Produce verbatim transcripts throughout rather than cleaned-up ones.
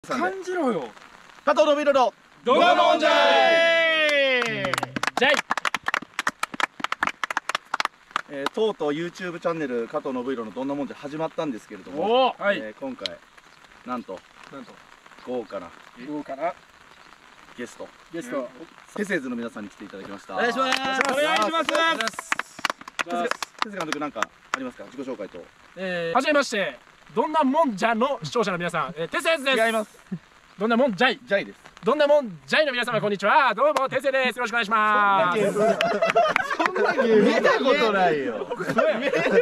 感じろよ。 加藤のびろのドラゴンジャイジャイ、 えー、とうとう YouTube チャンネル加藤のびろのどんなもんじゃ始まったんですけれども、 おー、はい、 えー、今回なんとなんと豪華な豪華なゲストゲスト、 テセーズの皆さんに来ていただきました。 お願いします。 お願いします。 テセ監督なんかありますか？自己紹介と。 えー、はじめまして、どんなもんじゃの視聴者の皆さん、えー、テセーズです。 違います。 どんなもんじゃいジャイです。 どんなもんじゃいの皆様こんにちは。どうもテセです。よろしくお願いします。 そんなゲー見たことないよ。 そんな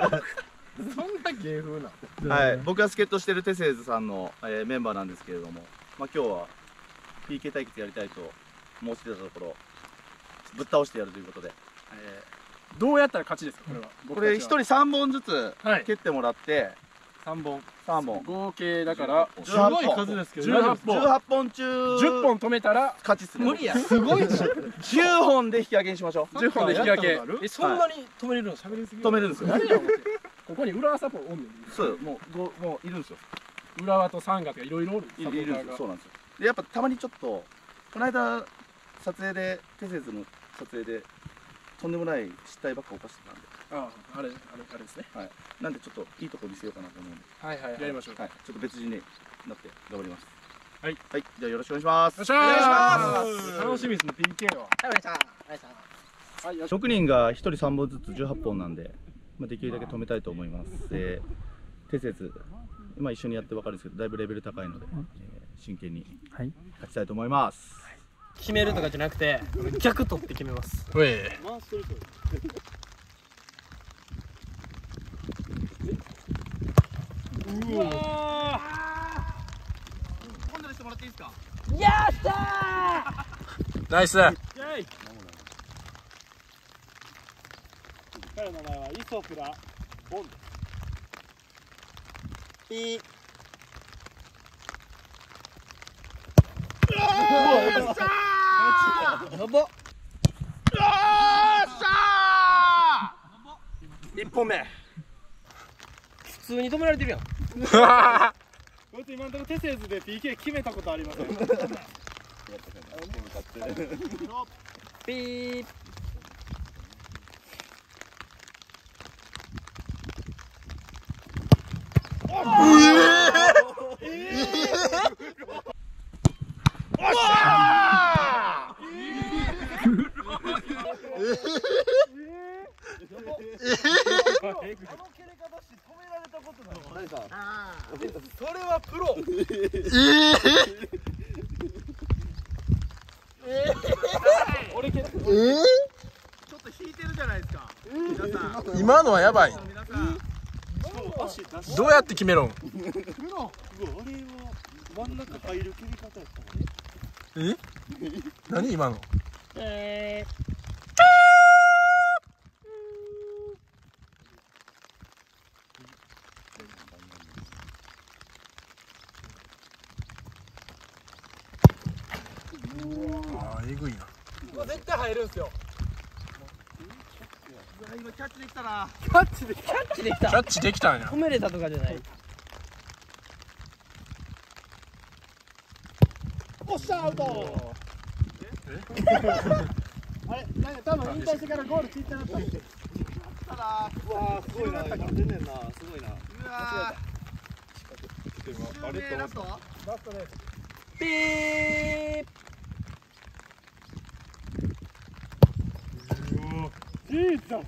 芸風な。 はい、僕が助っ人してるテセーズさんの、えー、メンバーなんですけれども、まあ今日は ピーケー 対決やりたいと申してたところぶっ倒してやるということで、えどうやったら勝ちですかこれは。 ー、これ一人さんぼんずつはい蹴ってもらって、 さんぼんさんぼん合計だからすごい数ですけじゅうはっぽん、 じゅうはっぽん中じゅっぽん止めたら勝ちっすね。 無理や。 すごいじゃん。じゅうほんで引き分けにしましょう。 じゅっぽんで引き分け。 え、そんなに止めれるの？喋りすぎ。 止めるんですよ。 何や思ってここに浦和サポおんねん。 そうもうごもういるんですよ。 浦和と三月がいろいろおる。 いるいるんですよ。そうなんですよ。でやっぱたまにちょっとこの間撮影でテセーズの撮影でとんでもない失態ばっか犯してたんで、 ああ、あれあれあれですね。 はい。なんでちょっといいとこ見せようかなと思うんで、 はいはい、やりましょう。 はい。ちょっと別人になって頑張ります。 はいはい。じゃあよろしくお願いします。 よっしゃー。 お願いします楽しみですね ピーケー は。 はい、お願いします。お願いします。 はい、よし。 ろくにんがひとりさんぼんずつじゅうはっぽんなんで、まあ、できるだけ止めたいと思います。えー、テセーズ、まあ、一緒にやって分かるんですけどだいぶレベル高いので、えー、真剣に勝ちたいと思います。 決めるとかじゃなくて、逆取って決めます。 うえ。 うわ今度にしてもらっていいですか？ やったナイス。 彼の名前はイソフラ・ボンです。 ー。いい。やば。一本目。普通に止められてるやん。 こいつ今のところテセーズで ピーケー 決めたことありません。 ピー。それはプロ。 俺蹴ってちょっと引いてるじゃないですか。皆さん。 今のはやばい。 皆さん。 足出しどうやって決めろん。 プロ。あれは真ん中入る蹴り方やったの。 え？何今の？ えー。 ああ、えぐいな。 絶対入るんすよ。 今キャッチできたな。 キャッチでキャッチできた。 キャッチできたんや。 止めれたとかじゃない。 おっしゃアウト。あれ、なんか多分引退してからゴール切ってなったんですよ。うわー、すごいな。今出んねんな。すごいな。 うわー。 あれとラスト？ ラストです。 ピー。 ジーザ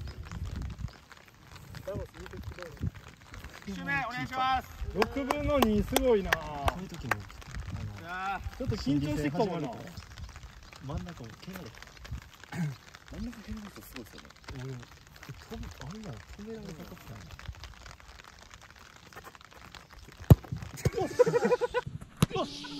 一周目お願いします。 ろくぶんのにすごいな。 いやちょっと緊張してきたもんな。 真ん中も蹴られ真ん中蹴られるとすごいですよね。俺飛ぶあれな止められたかったよし。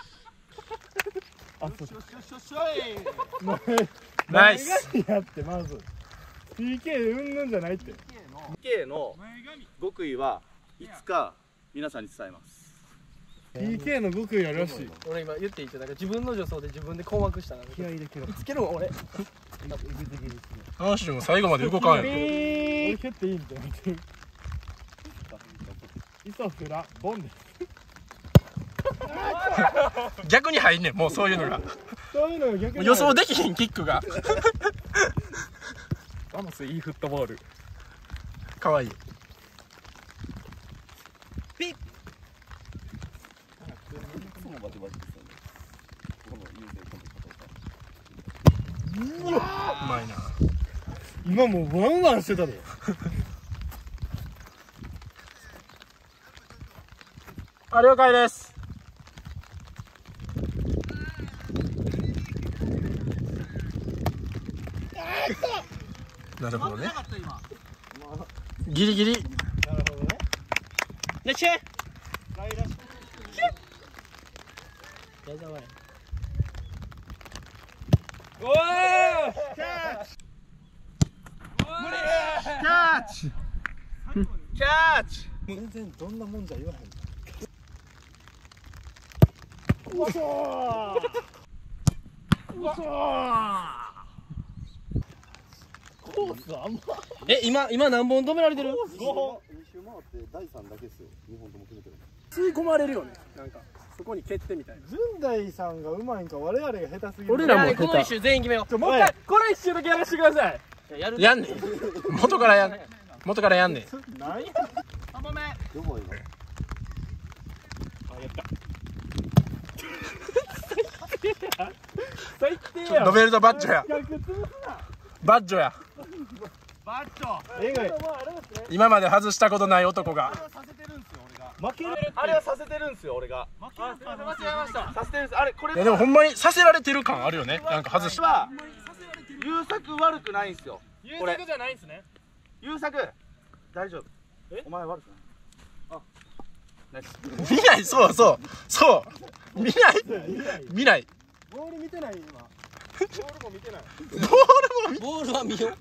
あ、そうーよしよしよしよし。 ナイス。 前髪やってまず ピーケー うんぬんじゃないって。 ピーケー の極意はいつか皆さんに伝えます。 ピーケー の極意あるらしい。 俺今言っていいって、なんか自分の助走で自分で困惑したな。 気合い入れてるつけるわ俺。 あの人も最後まで動かんやん。 俺蹴っていいんってなってる。イソフラボンです。 逆に入んねん、もうそういうのがそういうのが逆に予想できひんキックがバモスいいフットボールかわいい。 ピッうまいな。 今もうワンワンしてたで。 あ、了解です。なるほどね。ギリギリ。 なるほどね。 レッシェライラシおーキャッチ無理キャッチキャッチ全然どんなもんじゃ言わへん。うわそううわそうコースあんまえ、今、今何本止められてる？ ごほん。 に周回ってだいさんだけですよ。にほんとも決めてる。 吸い込まれるよね。なんかそこに蹴ってみたいな。 純大さんがうまいんか我々が下手すぎる。 俺らもいやこの一周全員決めよう。 ちょもう一回これ一周だけやらせてください。 やるやんねん。元からやん元からやんねん。 何やさんぼんめ。 どこ今？ 最低やロベルトバッジョや。 逆潰すなバッジョや。 バッチョえぐい今まで外したことない男が。 負けるあれはさせてるんですよ俺が。 負ける間違えましたさせてるんです。あれこれいやでもほんまにさせられてる感あるよね。なんか外し。 は優作悪くないんですよ。 優作じゃないんですね。 優作大丈夫。お前悪くない。あナイス。 見ない、そうそうそう見ない見ない。 ボール見てない今ボールも見てないボールも見ボールは見よう。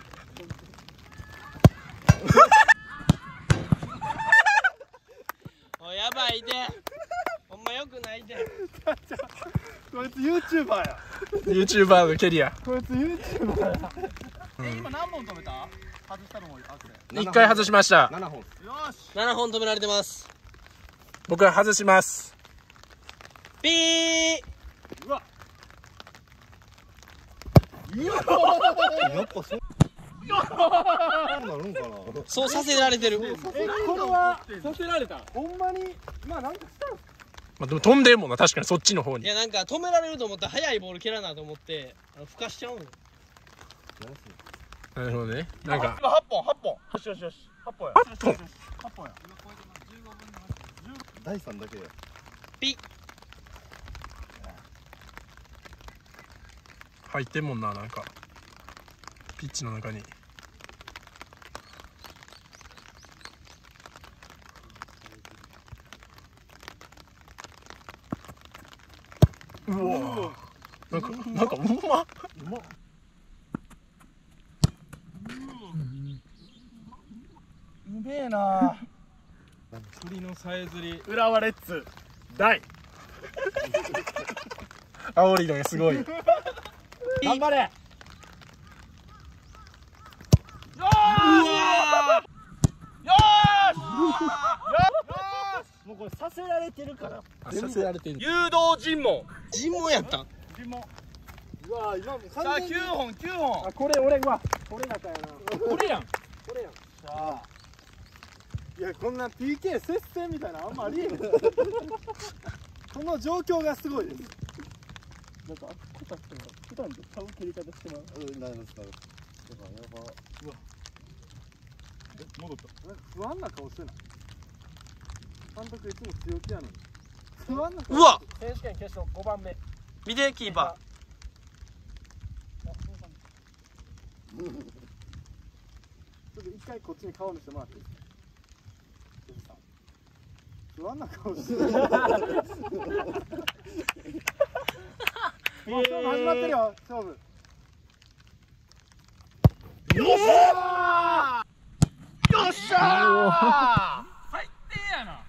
おいやばいで。ほんまよくないで。 こいつ ユーチューバーや YouTuber のケリア。 こいつ ユーチューバーや今何本止めた？外したのもあこれ。 一回外しました。 ななほん。 よしななほん止められてます。 僕は外します。 ピー。 うわやっぱそう。なるんかな。 そうさせられてる。 えこれはさせられた。 ほんまにまあなんかしたんすかまあでも飛んでんもんな、確かにそっちの方に。 いやなんか止められると思ったら速いボール蹴らなと思ってあのふかしちゃうの。 なるほどね。なんか今八本八本。よしよしよし八本や。 はっぽん八本やだいさんだけや。 ピ入ってんもんな、なんかピッチの中に。うわなんかなんかうまっ。 うめえな鳥のさえずり。 浦和レッズ大煽りのがすごい。 頑張れもうこれさせられてるからさせられてる。 誘導尋問。 尋問やったん。 うわ今もうさあ完全に九本九本。 あこれ俺うわこれ中やなこれやん。 これやんさあいやこんな ピーケー 接戦みたいなのあんまありえんこの状況がすごいですなんかあっこたって普段とちゃう蹴り方してもらううん、なりますなります。だからやば。 戻ったなんか不安な顔してない監督いつも強気やのに不安な顔うわ選手権決勝ごばんめ。 見てキーパちょっと一回こっちに顔見せてもらっていいですか不安な顔してるもう勝負始まってるよ勝負よっしゃーよっしゃ最低やな。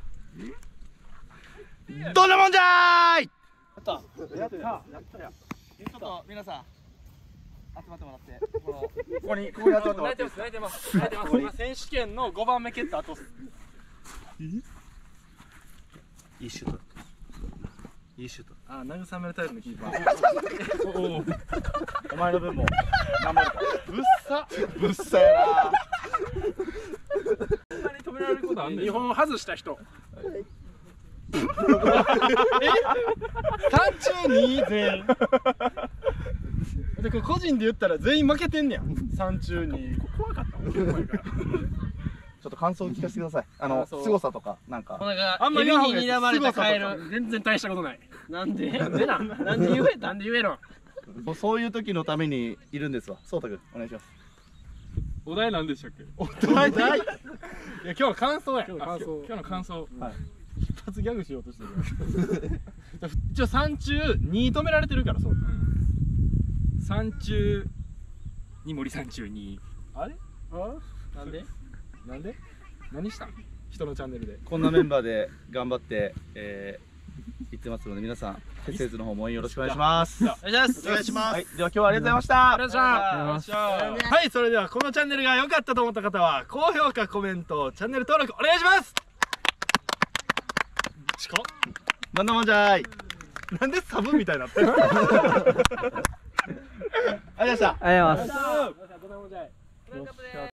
ー。どんなもんじゃーい。 ーやったやったやちょっと皆さん集まってもらってこのここにここにやってもらって泣いてます泣いてます泣いてます。今選手権のごばんめ蹴った後っす。 いいシュート。 いいシュート。 あ、慰めるタイプのキーパー。 お前の分も頑張るから。 ぶっさ。 ぶっさやな。 そんなに止められることあんねん。日本外した人。 三中二全員。でこれ個人で言ったら全員負けてんねやん。三中二。 怖かったもん。怖いから。 ちょっと感想を聞かせてください。あのそう凄さとかなんか。 なんかあんまりエビに睨まれたカエル。 全然大したことない。 なんでなんでなんなんで言えたなんで言えろ。 もうそういう時のためにいるんですわ。そうたくんお願いします。 お題なんでしたっけ？ お題題。いや今日の感想や。 今日の感想。今日の感想。 はい。 一発ギャグしようとしてる。一応三中二止められてるからそう。 三中に森三中に。 あれ？あ？ なんでなんで？何したん？人のチャンネルで。 こんなメンバーで頑張って、えー、行ってますので皆さんテセーズの方も応援よろしくお願いします。 お願いしますお願いします。 はい、では今日はありがとうございました。 ありがとうございました。 はいそれではこのチャンネルが良かったと思った方は高評価コメントチャンネル登録お願いします。チコなんだもんじゃーい。 なんでサブみたいになってる？ ありがとうございました。 ありがとうございます。 どうもじゃい。